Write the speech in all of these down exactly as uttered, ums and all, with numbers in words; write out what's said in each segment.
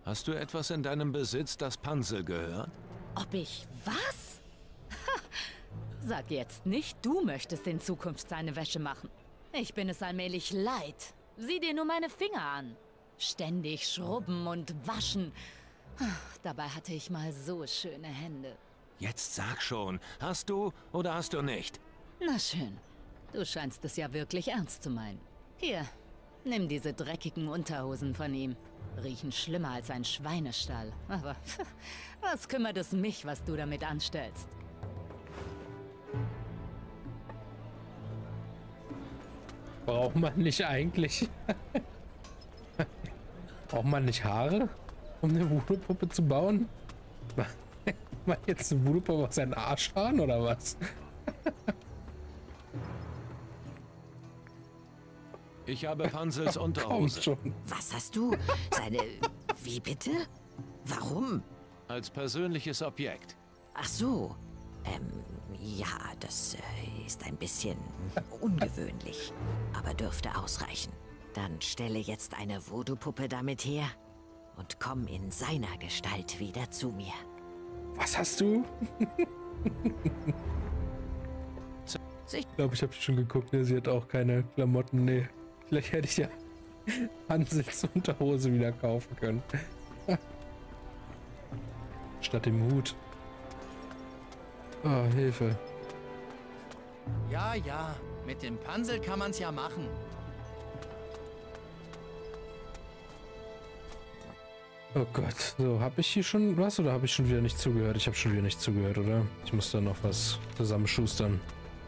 Hast du etwas in deinem Besitz, das Pansel gehört? Ob ich was? Ha, sag jetzt nicht, du möchtest in Zukunft seine Wäsche machen. Ich bin es allmählich leid. Sieh dir nur meine Finger an. Ständig schrubben und waschen. Dabei hatte ich mal so schöne Hände. Jetzt sag schon, hast du oder hast du nicht? Na schön. Du scheinst es ja wirklich ernst zu meinen. Hier, nimm diese dreckigen Unterhosen von ihm. Riechen schlimmer als ein Schweinestall. Aber was kümmert es mich, was du damit anstellst? Braucht man nicht eigentlich... Braucht man nicht Haare, um eine Voodoo-Puppe zu bauen? Mal jetzt eine Voodoo-Puppe auf seinen Arsch fahren, oder was? Ich habe Pansels Kommt Unterhose. schon. Was hast du? Seine... Wie bitte? Warum? Als persönliches Objekt. Ach so. Ähm, ja, das äh, ist ein bisschen ungewöhnlich, aber dürfte ausreichen. Dann stelle jetzt eine Voodoo-Puppe damit her und komm in seiner Gestalt wieder zu mir. Was hast du? Ich glaube, ich habe schon geguckt, ne? Sie hat auch keine Klamotten. Nee. Vielleicht hätte ich ja Hansels Unterhose wieder kaufen können. Statt dem Hut. Oh, Hilfe. Ja, ja, mit dem Pansel kann man's ja machen. Oh Gott. So, habe ich hier schon was oder habe ich schon wieder nicht zugehört? Ich habe schon wieder nicht zugehört, oder? Ich muss da noch was zusammenschustern.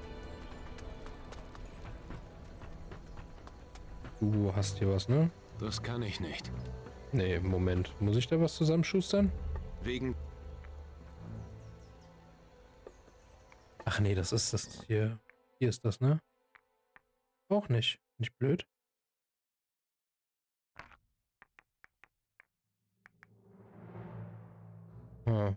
Du hast hier was, ne? Das kann ich nicht. Nee, Moment. Muss ich da was zusammenschustern? Wegen... Ach nee, das ist das hier. Hier ist das, ne? Auch nicht. Nicht blöd. Ah.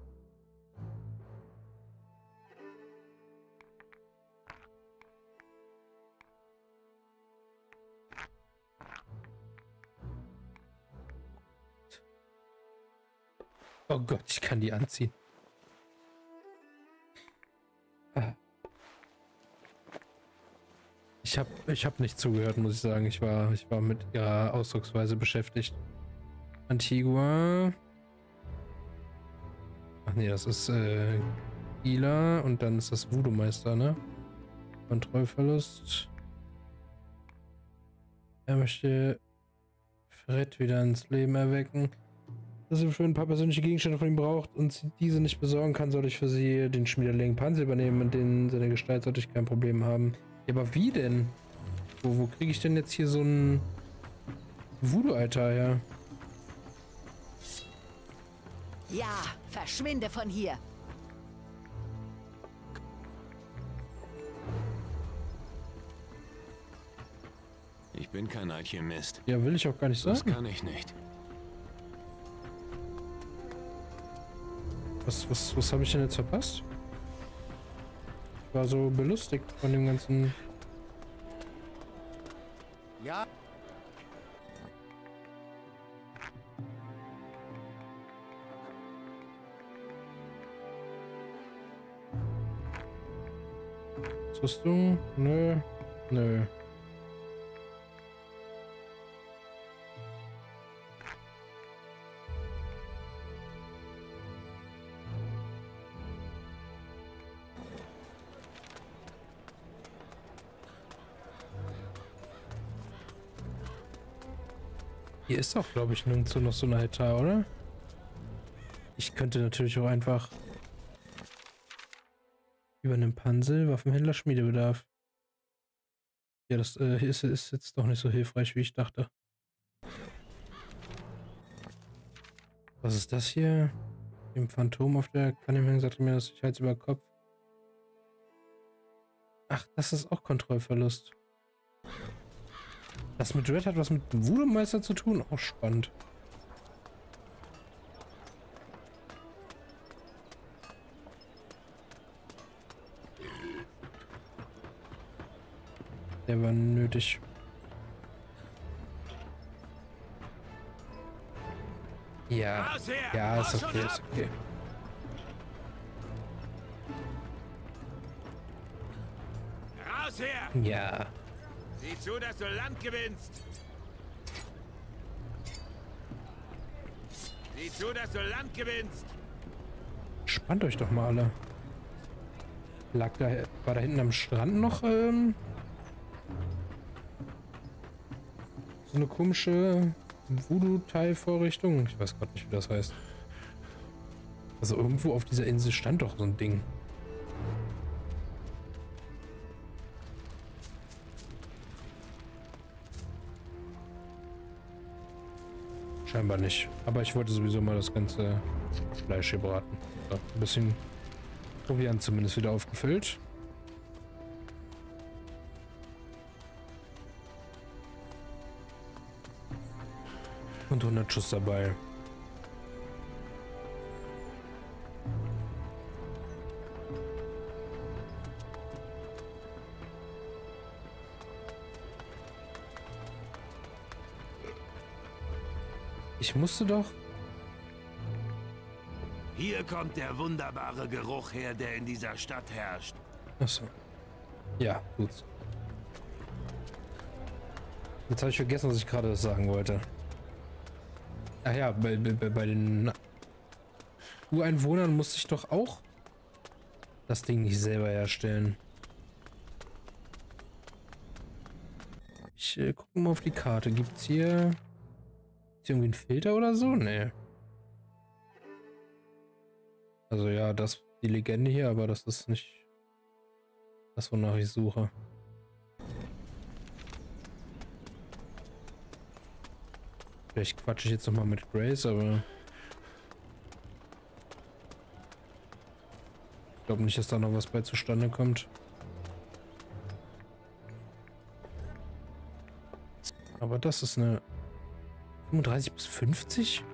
Oh Gott, ich kann die anziehen. Ah. Ich habe ich hab nicht zugehört, muss ich sagen. Ich war, ich war mit ihrer Ausdrucksweise beschäftigt. Antigua. Ach nee, das ist äh, Ila und dann ist das Voodoo-Meister, ne? Kontrollverlust. Er möchte Fred wieder ins Leben erwecken. Dass sie für ein paar persönliche Gegenstände von ihm braucht und sie diese nicht besorgen kann, soll ich für sie den schmiederlingen Pansel übernehmen, in den seine Gestalt sollte ich kein Problem haben. Ja, aber wie denn? Wo, wo kriege ich denn jetzt hier so ein Voodoo-Altar her? Ja, verschwinde von hier. Ich bin kein Alchemist. Ja, will ich auch gar nicht Das sagen. kann ich nicht. Was, was, was habe ich denn jetzt verpasst? Ich war so belustigt von dem ganzen... Ja. Rüstung? Nö. Nö. Hier ist doch, glaube ich, nirgendwo noch so ein Altar, oder? Ich könnte natürlich auch einfach über einen Pansel, Waffenhändler, Schmiedebedarf. Ja, das äh, ist, ist jetzt doch nicht so hilfreich, wie ich dachte. Was ist das hier? Im Phantom auf der Kanne sagt mir das Sicherheits über Kopf. Ach, das ist auch Kontrollverlust. Das mit Red hat was mit dem Voodoo-Meister zu tun? Auch spannend. Der war nötig. Ja. Raus her! Ja, ist Raus und okay, ab! ist okay. Raus her! Ja. Sieh zu, dass du Land gewinnst! Sieh zu, dass du Land gewinnst! Spannt euch doch mal alle. Lag da, war da hinten am Strand noch ähm, so eine komische Voodoo-Teilvorrichtung? Ich weiß gerade nicht, wie das heißt. Also irgendwo auf dieser Insel stand doch so ein Ding. Scheinbar nicht. Aber ich wollte sowieso mal das ganze Fleisch hier braten. So, ein bisschen Proviant zumindest wieder aufgefüllt. Und hundert Schuss dabei. Ich musste doch... Hier kommt der wunderbare Geruch her, der in dieser Stadt herrscht. Achso. Ja, gut. Jetzt habe ich vergessen, was ich gerade sagen wollte. Ach ja, bei, bei, bei den Ureinwohnern musste ich doch auch das Ding nicht selber herstellen. Ich äh, gucke mal auf die Karte. Gibt es hier, gibt's hier irgendwie einen Filter oder so? Nee. Also ja, das ist die Legende hier, aber das ist nicht das, wonach ich suche. Vielleicht quatsche ich jetzt noch mal mit Grace, aber ich glaube nicht, dass da noch was bei zustande kommt. Aber das ist eine fünfunddreißig bis fünfzig?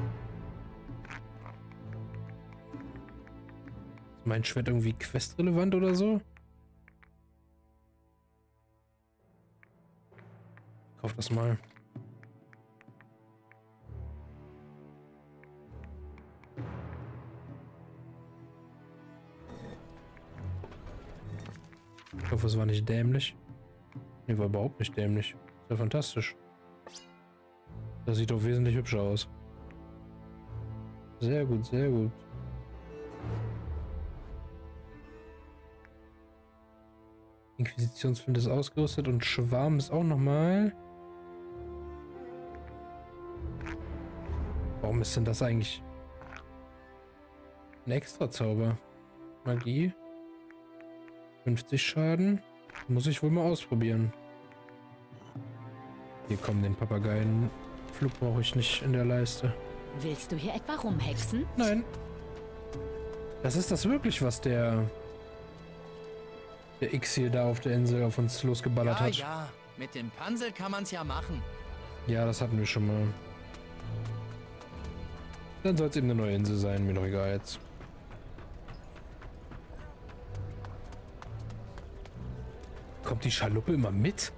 Ist mein Schwert irgendwie questrelevant oder so? Ich kauf das mal. Ich hoffe, es war nicht dämlich. Nee, war überhaupt nicht dämlich. Ist ja fantastisch. Das sieht doch wesentlich hübscher aus. Sehr gut, sehr gut. Inquisitionsflinte ist ausgerüstet und Schwarm ist auch nochmal. Warum ist denn das eigentlich ein Extra-Zauber? Magie. fünfzig Schaden. Muss ich wohl mal ausprobieren. Hier kommen den Papageienflug brauche ich nicht in der Leiste. Willst du hier etwa rumhexen? Nein. Das ist das wirklich, was der der X hier da auf der Insel auf uns losgeballert Ja, hat. ja, mit dem Pansel kann man's ja machen. Ja, das hatten wir schon mal. Dann soll es eben eine neue Insel sein, mir doch egal jetzt. Kommt die Schaluppe immer mit?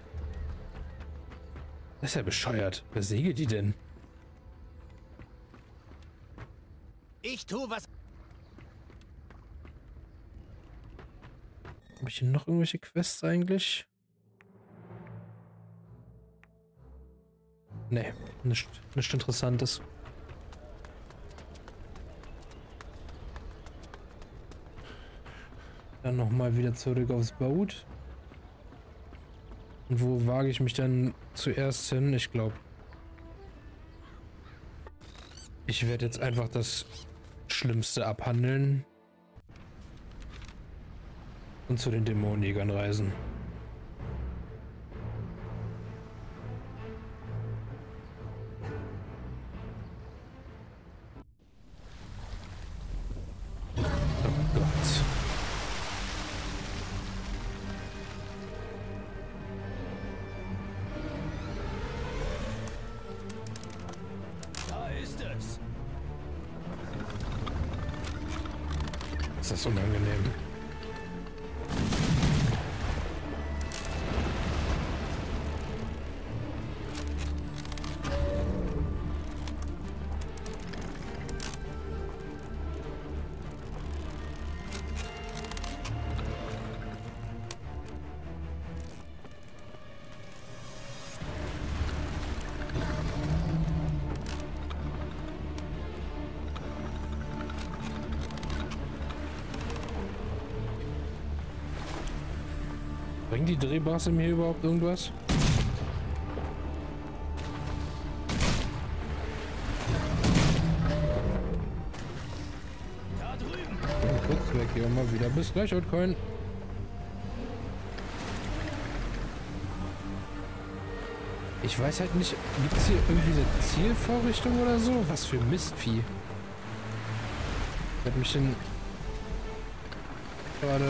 Das ist ja bescheuert. Wer segelt die denn? Ich tu was. Habe ich hier noch irgendwelche Quests eigentlich? Nee, nichts nicht Interessantes. Dann nochmal wieder zurück aufs Boot. Und wo wage ich mich dann zuerst hin? Ich glaube, ich werde jetzt einfach das Schlimmste abhandeln und zu den Dämonenjägern reisen. Oh Gott. Da ist es. Ist das unangenehm. Bringt die Drehbrasse mir überhaupt irgendwas? Da drüben. Ja, kurz weg hier mal wieder. Bis gleich, Oldcoin. Ich weiß halt nicht, gibt es hier irgendwie eine Zielvorrichtung oder so? Was für Mistvieh. Hat mich denn gerade...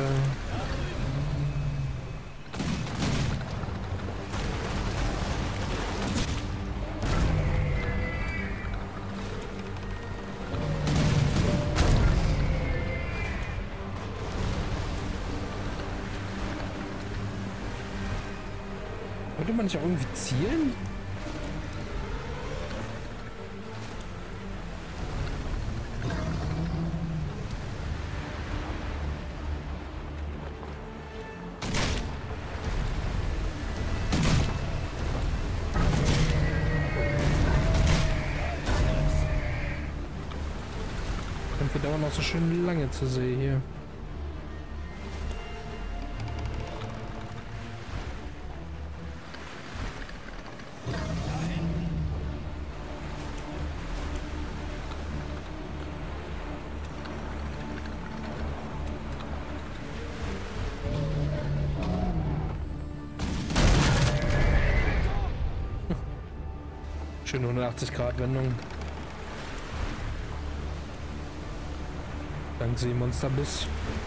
Wollte man nicht auch irgendwie zielen? Kämpfe dauern auch so schön lange zu sehen hier. Schön hundertachtzig Grad Wendung. Dank Sie Monsterbiss.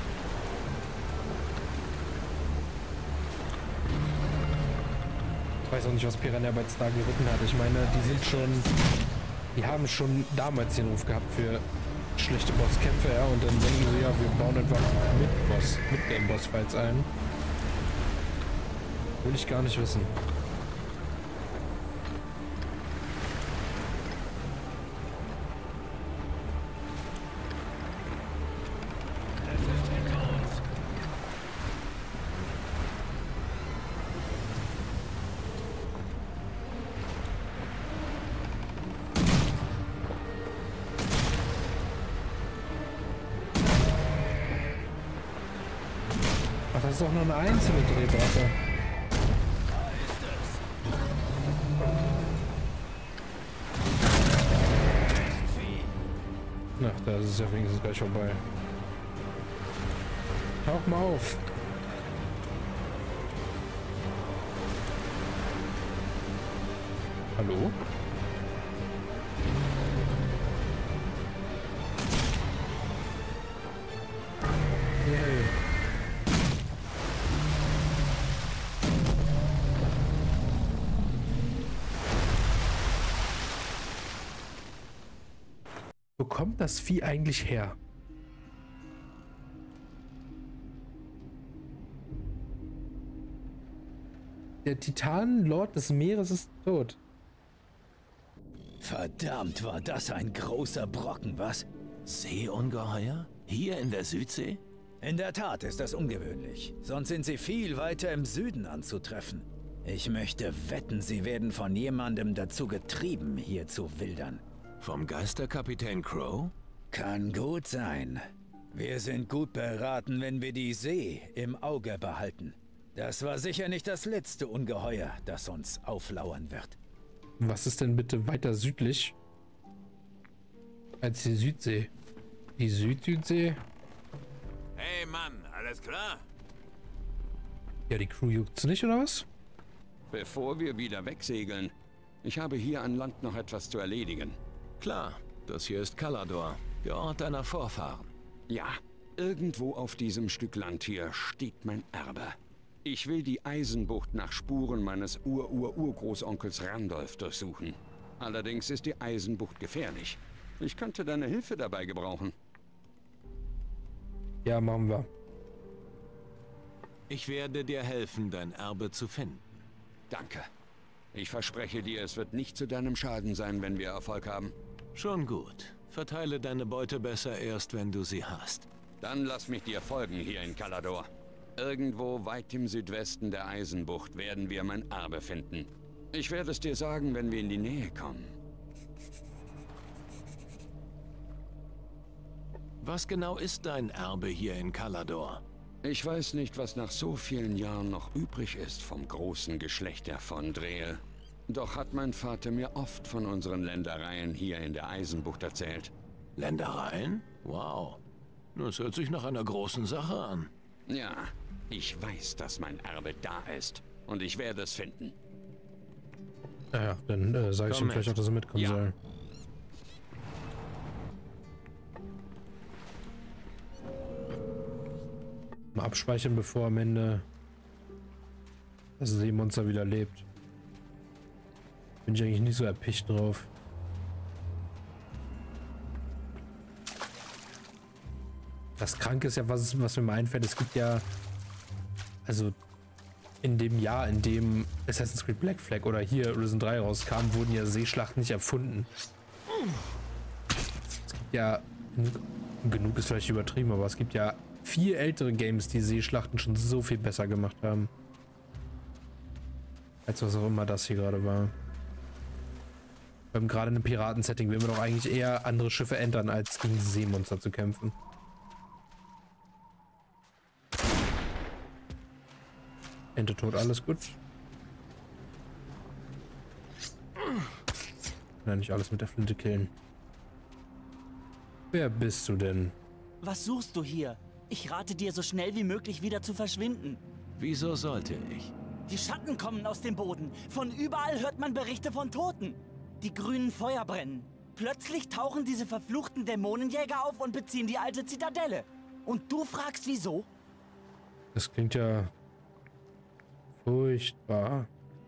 Ich weiß auch nicht, was Piranha Bytes da geritten hat. Ich meine, die sind schon... Die haben schon damals den Ruf gehabt für schlechte Bosskämpfe, ja. Und dann denken sie, ja, wir bauen einfach mit Boss, mit den Bossfights ein. Will ich gar nicht wissen. Das ist doch nur eine einzelne Drehbrasse. Na, da ist es ja wenigstens gleich vorbei. Tauch mal auf. Hallo? Yay. Wo kommt das Vieh eigentlich her? Der Titan-Lord des Meeres ist tot. Verdammt, war das ein großer Brocken, was? Seeungeheuer? Hier in der Südsee? In der Tat ist das ungewöhnlich. Sonst sind sie viel weiter im Süden anzutreffen. Ich möchte wetten, sie werden von jemandem dazu getrieben, hier zu wildern. Vom Geisterkapitän Crow? Kann gut sein. Wir sind gut beraten, wenn wir die See im Auge behalten. Das war sicher nicht das letzte Ungeheuer, das uns auflauern wird. Was ist denn bitte weiter südlich als die Südsee? Die Süd-Südsee? Hey Mann, alles klar? Ja, die Crew juckt's nicht, oder was? Bevor wir wieder wegsegeln, ich habe hier an Land noch etwas zu erledigen. Klar, das hier ist Calador, der Ort deiner Vorfahren. Ja, irgendwo auf diesem Stück Land hier steht mein Erbe. Ich will die Eisenbucht nach Spuren meines Ur-Ur-Urgroßonkels Randolph durchsuchen. Allerdings ist die Eisenbucht gefährlich. Ich könnte deine Hilfe dabei gebrauchen. Ja, machen wir. Ich werde dir helfen, dein Erbe zu finden. Danke. Ich verspreche dir, es wird nicht zu deinem Schaden sein, wenn wir Erfolg haben. Schon gut. Verteile deine Beute besser erst, wenn du sie hast. Dann lass mich dir folgen hier in Calador. Irgendwo weit im Südwesten der Eisenbucht werden wir mein Erbe finden. Ich werde es dir sagen, wenn wir in die Nähe kommen. Was genau ist dein Erbe hier in Calador? Ich weiß nicht, was nach so vielen Jahren noch übrig ist vom großen Geschlechter von Dreel. Doch hat mein Vater mir oft von unseren Ländereien hier in der Eisenbucht erzählt. Ländereien? Wow. Das hört sich nach einer großen Sache an. Ja, ich weiß, dass mein Erbe da ist. Und ich werde es finden. Naja, dann äh, sage ich ihm Komm vielleicht mit. auch, dass er mitkommen Ja. soll. Mal abspeichern, bevor am Ende das Seemonster wieder lebt. Bin ich eigentlich nicht so erpicht drauf. Das Kranke ist ja, was, was mir mal einfällt, es gibt ja, also in dem Jahr, in dem Assassin's Creed Black Flag oder hier Risen drei rauskam, wurden ja Seeschlachten nicht erfunden. Es gibt ja, genug ist vielleicht übertrieben, aber es gibt ja vier ältere Games, die Seeschlachten schon so viel besser gemacht haben. Als was auch immer das hier gerade war. Beim gerade in einem Piraten-Setting will man doch eigentlich eher andere Schiffe entern, als gegen Seemonster zu kämpfen. Ente tot, alles gut. Kann nicht alles mit der Flinte killen. Wer bist du denn? Was suchst du hier? Ich rate dir, so schnell wie möglich wieder zu verschwinden. Wieso sollte ich? Die Schatten kommen aus dem Boden. Von überall hört man Berichte von Toten. Die grünen Feuer brennen. Plötzlich tauchen diese verfluchten Dämonenjäger auf und beziehen die alte Zitadelle. Und du fragst, wieso? Das klingt ja furchtbar.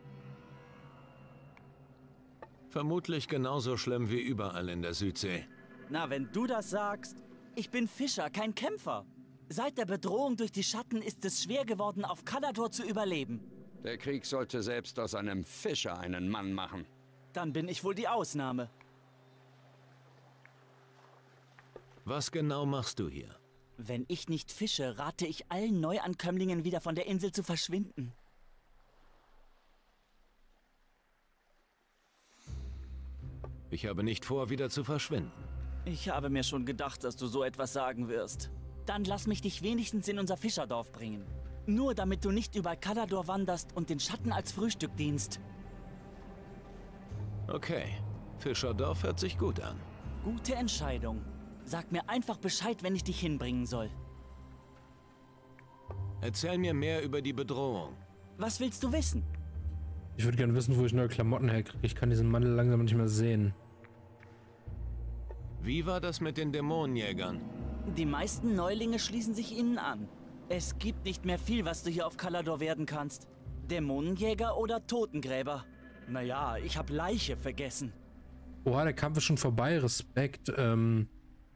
Vermutlich genauso schlimm wie überall in der Südsee. Na, wenn du das sagst. Ich bin Fischer, kein Kämpfer. Seit der Bedrohung durch die Schatten ist es schwer geworden, auf Kalador zu überleben. Der Krieg sollte selbst aus einem Fischer einen Mann machen. Dann bin ich wohl die Ausnahme. Was genau machst du hier? Wenn ich nicht fische, rate ich allen Neuankömmlingen wieder von der Insel zu verschwinden. Ich habe nicht vor, wieder zu verschwinden. Ich habe mir schon gedacht, dass du so etwas sagen wirst. Dann lass mich dich wenigstens in unser Fischerdorf bringen. Nur damit du nicht über Kalador wanderst und den Schatten als Frühstück dienst. Okay, Fischerdorf hört sich gut an. Gute Entscheidung. Sag mir einfach Bescheid, wenn ich dich hinbringen soll. Erzähl mir mehr über die Bedrohung. Was willst du wissen? Ich würde gerne wissen, wo ich neue Klamotten herkriege. Ich kann diesen Mantel langsam nicht mehr sehen. Wie war das mit den Dämonenjägern? Die meisten Neulinge schließen sich ihnen an. Es gibt nicht mehr viel, was du hier auf Kalador werden kannst. Dämonenjäger oder Totengräber. Naja, ich habe Leiche vergessen. Oha, der Kampf ist schon vorbei. Respekt. Ähm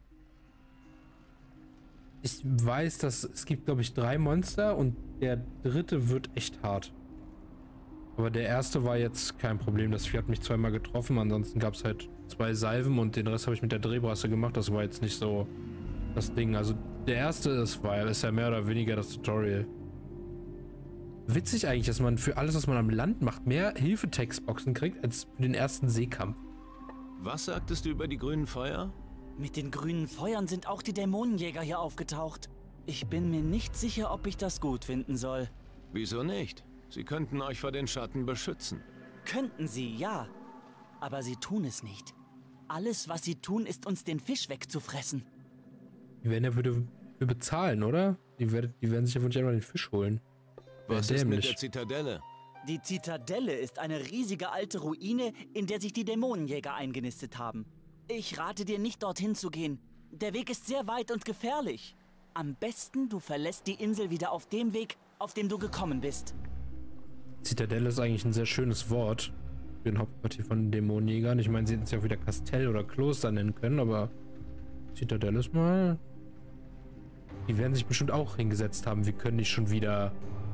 ich weiß, dass es gibt, glaube ich, drei Monster und der dritte wird echt hart. Aber der erste war jetzt kein Problem. Das Vieh hat mich zweimal getroffen. Ansonsten gab es halt zwei Salven und den Rest habe ich mit der Drehbrasse gemacht. Das war jetzt nicht so das Ding. Also der erste ist, war, ist ja mehr oder weniger das Tutorial. Witzig eigentlich, dass man für alles, was man am Land macht, mehr Hilfetextboxen kriegt, als für den ersten Seekampf. Was sagtest du über die grünen Feuer? Mit den grünen Feuern sind auch die Dämonenjäger hier aufgetaucht. Ich bin mir nicht sicher, ob ich das gut finden soll. Wieso nicht? Sie könnten euch vor den Schatten beschützen. Könnten sie, ja. Aber sie tun es nicht. Alles, was sie tun, ist uns den Fisch wegzufressen. Die werden ja für, für bezahlen, oder? Die werden, die werden sich ja wohl nicht einmal den Fisch holen. Was ist mit der Zitadelle? Die Zitadelle ist eine riesige alte Ruine, in der sich die Dämonenjäger eingenistet haben. Ich rate dir nicht, dorthin zu gehen. Der Weg ist sehr weit und gefährlich. Am besten, du verlässt die Insel wieder auf dem Weg, auf dem du gekommen bist. Zitadelle ist eigentlich ein sehr schönes Wort für ein Hauptquartier von Dämonenjägern. Ich meine, sie hätten es ja auch wieder Kastell oder Kloster nennen können, aber Zitadelle ist mal... Die werden sich bestimmt auch hingesetzt haben. Wir können nicht schon wieder...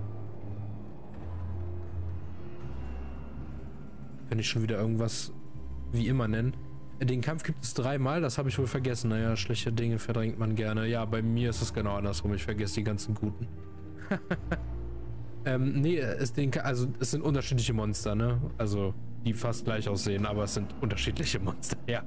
Können nicht schon wieder irgendwas wie immer nennen. Den Kampf gibt es dreimal, das habe ich wohl vergessen. Naja, schlechte Dinge verdrängt man gerne. Ja, bei mir ist es genau andersrum. Ich vergesse die ganzen guten. ähm, nee, es, den, also, es sind unterschiedliche Monster, ne? Also, die fast gleich aussehen, aber es sind unterschiedliche Monster, ja.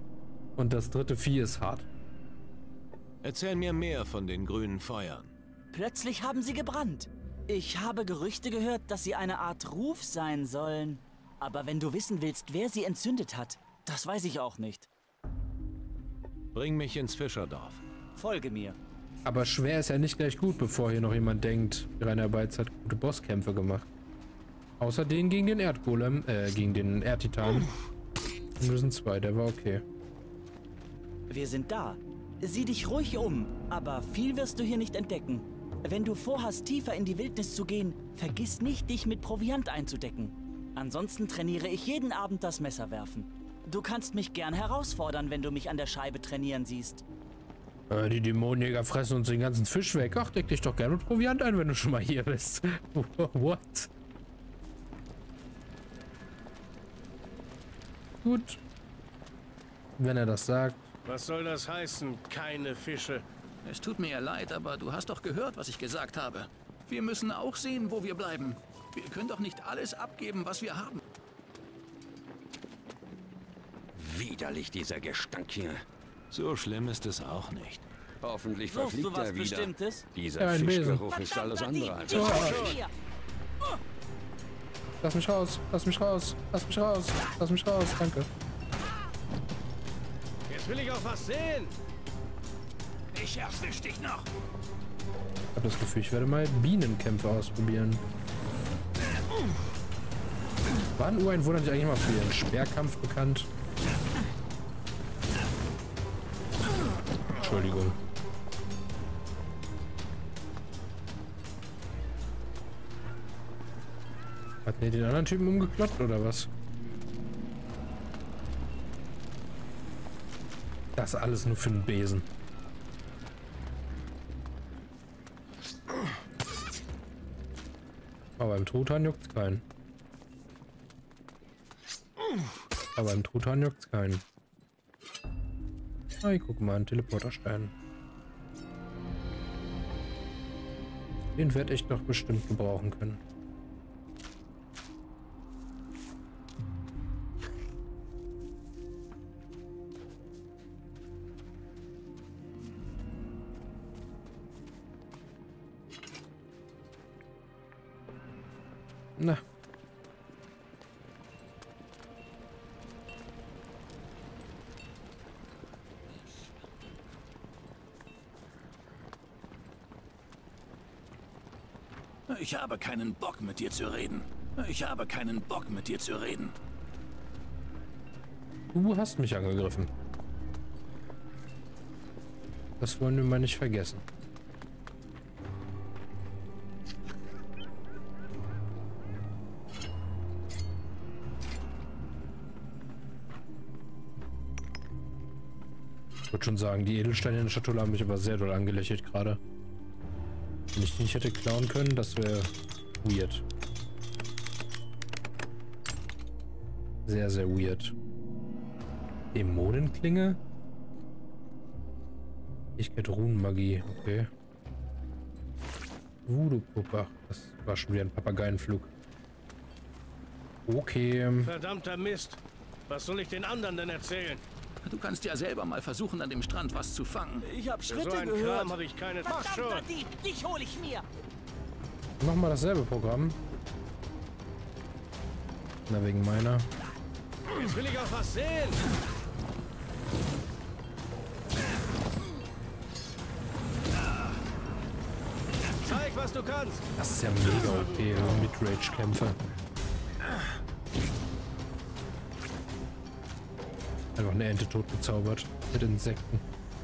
Und das dritte Vieh ist hart. Erzähl mir mehr von den grünen Feuern. Plötzlich haben sie gebrannt. Ich habe Gerüchte gehört, dass sie eine Art Ruf sein sollen. Aber wenn du wissen willst, wer sie entzündet hat, das weiß ich auch nicht. Bring mich ins Fischerdorf. Folge mir. Aber schwer ist ja nicht gleich gut, bevor hier noch jemand denkt, Rainer Beitz hat gute Bosskämpfe gemacht. Außer den gegen den Erdgolem, äh, gegen den Erdtitan. Wir sind zwei, der war okay. Wir sind da. Sieh dich ruhig um, aber viel wirst du hier nicht entdecken. Wenn du vorhast, tiefer in die Wildnis zu gehen, vergiss nicht, dich mit Proviant einzudecken. Ansonsten trainiere ich jeden Abend das Messerwerfen. Du kannst mich gern herausfordern, wenn du mich an der Scheibe trainieren siehst. Äh, die Dämonenjäger fressen uns den ganzen Fisch weg. Ach, deck dich doch gerne mit Proviant ein, wenn du schon mal hier bist. What? Gut. Wenn er das sagt. Was soll das heißen, keine Fische? Es tut mir ja leid, aber du hast doch gehört, was ich gesagt habe. Wir müssen auch sehen, wo wir bleiben. Wir können doch nicht alles abgeben, was wir haben. Widerlich, dieser Gestank hier. So schlimm ist es auch nicht. Hoffentlich Suchst du verfliegt was er wieder. Bestimmtes? Dieser Ja, ein Besen. Fischgeruch ist alles andere als Ich erfrischend. hol hier. Lass mich raus, lass mich raus, lass mich raus, lass mich raus, danke. Jetzt will ich auch was sehen. Ich erwisch dich noch. Ich habe das Gefühl, ich werde mal Bienenkämpfe ausprobieren. Waren Ureinwohner nicht eigentlich mal für ihren Speerkampf bekannt? Entschuldigung. Hat der den anderen Typen umgekloppt oder was? Das alles nur für einen Besen. Aber beim Truthahn juckt's keinen. Aber beim Truthahn juckt's keinen. Ah, ich guck mal, ein Teleporterstein. Den werde ich doch bestimmt gebrauchen können. Na. Ich habe keinen Bock, mit dir zu reden. Ich habe keinen Bock, mit dir zu reden. Du hast mich angegriffen. Das wollen wir mal nicht vergessen. Ich würde schon sagen, die Edelsteine in der Schatulle haben mich aber sehr doll angelächelt gerade. Wenn ich die nicht hätte klauen können, das wäre weird. Sehr, sehr weird. Dämonenklinge? Ich kenne Runenmagie, okay. Voodoo-Puppe. Das war schon wieder ein Papageienflug. Okay. Verdammter Mist. Was soll ich den anderen denn erzählen? Du kannst ja selber mal versuchen, an dem Strand was zu fangen. Ich hab Für Schritte so einen gehört. Kram habe ich keine... Mach Verdammter schon! Dieb, dich hol ich mir. Nochmal dasselbe Programm. Na, wegen meiner. Jetzt will ich auch was sehen! Zeig, was du kannst! Das ist ja mega O P, Midrange-Kämpfe. Einfach eine Ente totgezaubert. Mit Insekten.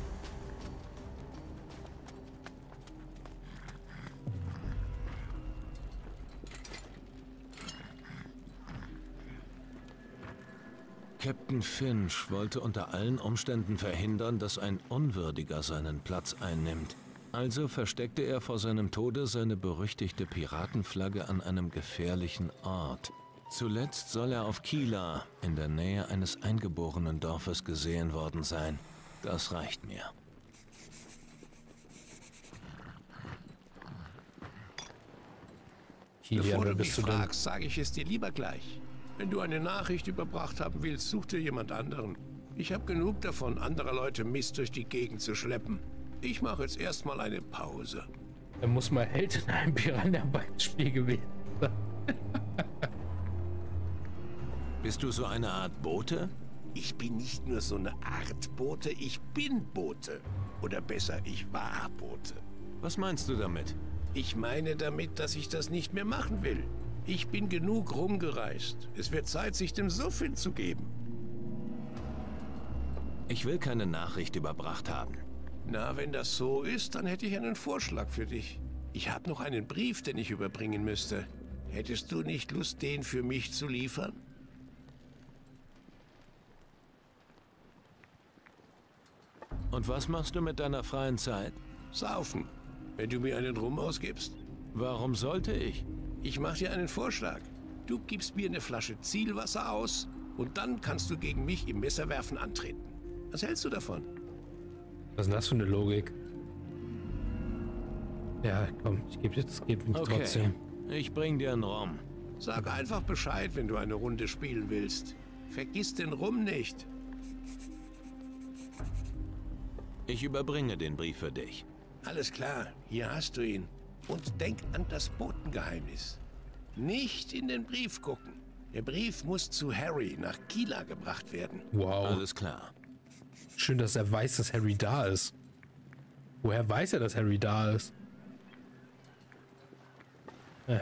Captain Finch wollte unter allen Umständen verhindern, dass ein Unwürdiger seinen Platz einnimmt. Also versteckte er vor seinem Tode seine berüchtigte Piratenflagge an einem gefährlichen Ort. Zuletzt soll er auf Kila, in der Nähe eines eingeborenen Dorfes, gesehen worden sein. Das reicht mir. Kilian, Bevor wer du mich bist du denn? fragst, sage ich es dir lieber gleich. Wenn du eine Nachricht überbracht haben willst, such dir jemand anderen. Ich habe genug davon, anderer Leute Mist durch die Gegend zu schleppen. Ich mache jetzt erstmal eine Pause. Er muss mal Held in einem Piranha-Beispiel gewesen sein. Bist du so eine Art Bote? Ich bin nicht nur so eine Art Bote, ich bin Bote. Oder besser, ich war Bote. Was meinst du damit? Ich meine damit, dass ich das nicht mehr machen will. Ich bin genug rumgereist. Es wird Zeit, sich dem Suff hinzugeben. Ich will keine Nachricht überbracht haben. Na, wenn das so ist, dann hätte ich einen Vorschlag für dich. Ich habe noch einen Brief, den ich überbringen müsste. Hättest du nicht Lust, den für mich zu liefern? Und was machst du mit deiner freien Zeit? Saufen. Wenn du mir einen Rum ausgibst. Warum sollte ich? Ich mache dir einen Vorschlag. Du gibst mir eine Flasche Zielwasser aus und dann kannst du gegen mich im Messerwerfen antreten. Was hältst du davon? Was ist denn das für eine Logik? Ja, komm, ich gebe jetzt, gebe ihm Okay, trotzdem. ich bring dir einen Rum. Sag einfach Bescheid, wenn du eine Runde spielen willst. Vergiss den Rum nicht. Ich überbringe den Brief für dich. Alles klar, hier hast du ihn. Und denk an das Botengeheimnis. Nicht in den Brief gucken. Der Brief muss zu Harry nach Kila gebracht werden. Wow. Alles klar. Schön, dass er weiß, dass Harry da ist. Woher weiß er, dass Harry da ist? Äh.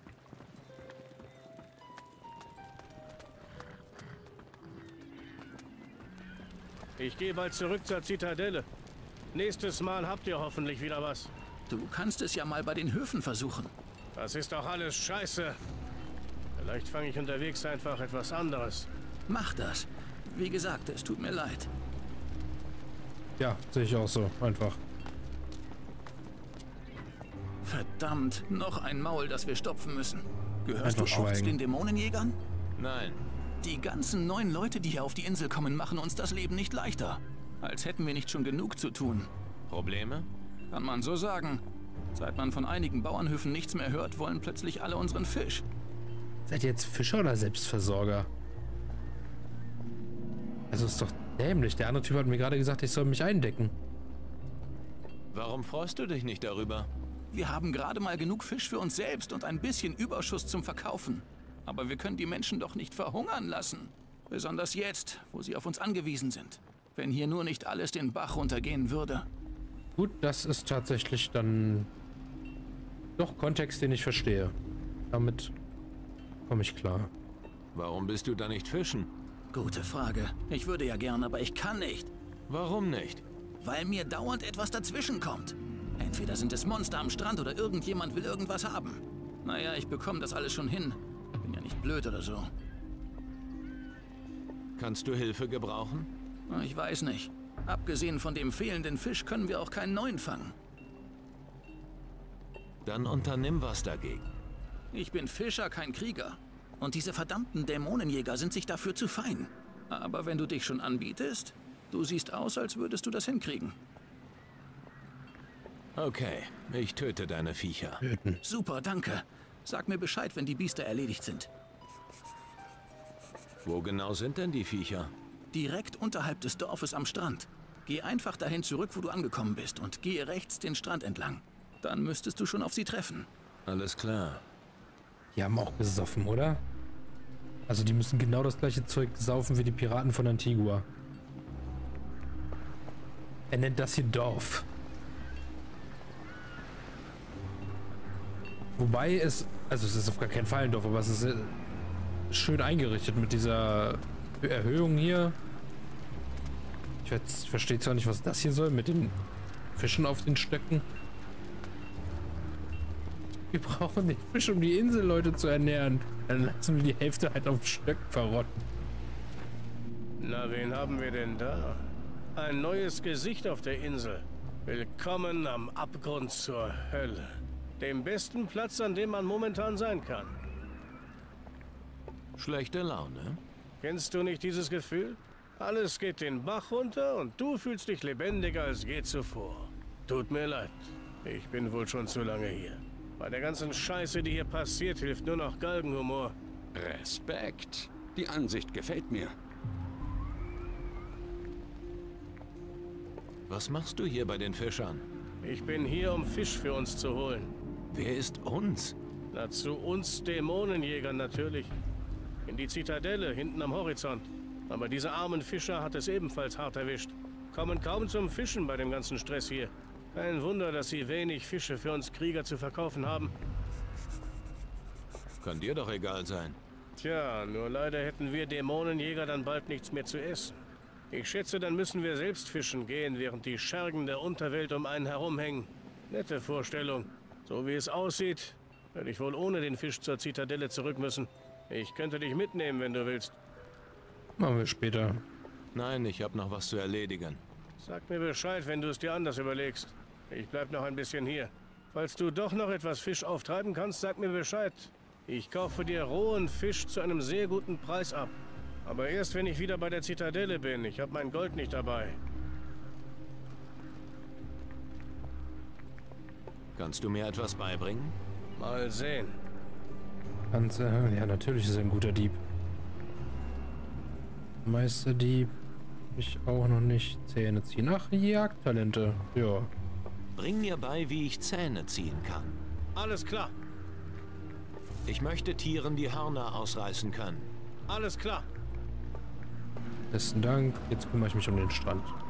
Ich gehe bald zurück zur Zitadelle. Nächstes Mal habt ihr hoffentlich wieder was. Du kannst es ja mal bei den Höfen versuchen. Das ist doch alles scheiße. Vielleicht fange ich unterwegs einfach etwas anderes. Mach das. Wie gesagt, es tut mir leid. Ja, sehe ich auch so. Einfach. Verdammt, noch ein Maul, das wir stopfen müssen. Gehörst Einfach du auch zu schweigen. den Dämonenjägern? Nein. Die ganzen neuen Leute, die hier auf die Insel kommen, machen uns das Leben nicht leichter. Als hätten wir nicht schon genug zu tun. Probleme? Kann man so sagen. Seit man von einigen Bauernhöfen nichts mehr hört, wollen plötzlich alle unseren Fisch. Seid ihr jetzt Fischer oder Selbstversorger? Also ist doch dämlich. Der andere Typ hat mir gerade gesagt, ich soll mich eindecken. Warum freust du dich nicht darüber? Wir haben gerade mal genug Fisch für uns selbst und ein bisschen Überschuss zum Verkaufen. Aber wir können die Menschen doch nicht verhungern lassen. Besonders jetzt, wo sie auf uns angewiesen sind. Wenn hier nur nicht alles den Bach runtergehen würde. Gut, das ist tatsächlich dann doch Kontext, den ich verstehe. Damit komme ich klar. Warum bist du da nicht fischen? Gute Frage. Ich würde ja gern, aber ich kann nicht. Warum nicht? Weil mir dauernd etwas dazwischen kommt. Entweder sind es Monster am Strand oder irgendjemand will irgendwas haben. Naja, ich bekomme das alles schon hin. Bin ja nicht blöd oder so. Kannst du Hilfe gebrauchen? Ich weiß nicht. Abgesehen von dem fehlenden Fisch können wir auch keinen neuen fangen. Dann unternimm was dagegen. Ich bin Fischer, kein Krieger. Und diese verdammten Dämonenjäger sind sich dafür zu fein. Aber wenn du dich schon anbietest, du siehst aus, als würdest du das hinkriegen. Okay, ich töte deine Viecher. Töten. Super, danke. Sag mir Bescheid, wenn die Biester erledigt sind. Wo genau sind denn die Viecher? Direkt unterhalb des Dorfes am Strand. Geh einfach dahin zurück, wo du angekommen bist und gehe rechts den Strand entlang. Dann müsstest du schon auf sie treffen. Alles klar. Die haben auch gesoffen, oder? Also die müssen genau das gleiche Zeug saufen wie die Piraten von Antigua. Er nennt das hier Dorf. Wobei es, also es ist auf gar keinen Fall ein Dorf, aber es ist äh, schön eingerichtet mit dieser Erhöhung hier. Ich, weiß, ich verstehe zwar nicht, was das hier soll, mit den Fischen auf den Stöcken. Wir brauchen den Fisch, um die Inselleute zu ernähren. Dann lassen wir die Hälfte halt auf Stöcken verrotten. Na, wen haben wir denn da? Ein neues Gesicht auf der Insel. Willkommen am Abgrund zur Hölle. Dem besten Platz, an dem man momentan sein kann. Schlechte Laune? Kennst du nicht dieses Gefühl? Alles geht den Bach runter und du fühlst dich lebendiger als je zuvor. Tut mir leid. Ich bin wohl schon zu lange hier. Bei der ganzen Scheiße, die hier passiert, hilft nur noch Galgenhumor. Respekt. Die Ansicht gefällt mir. Was machst du hier bei den Fischern? Ich bin hier, um Fisch für uns zu holen. Wer ist uns? Na, zu uns Dämonenjägern natürlich. In die Zitadelle, hinten am Horizont. Aber diese armen Fischer hat es ebenfalls hart erwischt. Kommen kaum zum Fischen bei dem ganzen Stress hier. Kein Wunder, dass sie wenig Fische für uns Krieger zu verkaufen haben. Kann dir doch egal sein. Tja, nur leider hätten wir Dämonenjäger dann bald nichts mehr zu essen. Ich schätze, dann müssen wir selbst fischen gehen, während die Schergen der Unterwelt um einen herumhängen. Nette Vorstellung. So wie es aussieht, werde ich wohl ohne den Fisch zur Zitadelle zurück müssen. Ich könnte dich mitnehmen, wenn du willst. Machen wir später. Nein, ich habe noch was zu erledigen. Sag mir Bescheid, wenn du es dir anders überlegst. Ich bleib noch ein bisschen hier. Falls du doch noch etwas Fisch auftreiben kannst, sag mir Bescheid. Ich kaufe dir rohen Fisch zu einem sehr guten Preis ab. Aber erst, wenn ich wieder bei der Zitadelle bin. Ich habe mein Gold nicht dabei. Kannst du mir etwas beibringen? Mal sehen. Ganz, äh, ja, natürlich ist er ein guter Dieb. Meisterdieb. Ich auch noch nicht. Zähne ziehen. Ach, Jagdtalente. Ja. Bring mir bei, wie ich Zähne ziehen kann. Alles klar. Ich möchte Tieren die Hörner ausreißen können. Alles klar. Besten Dank. Jetzt kümmere ich mich um den Strand.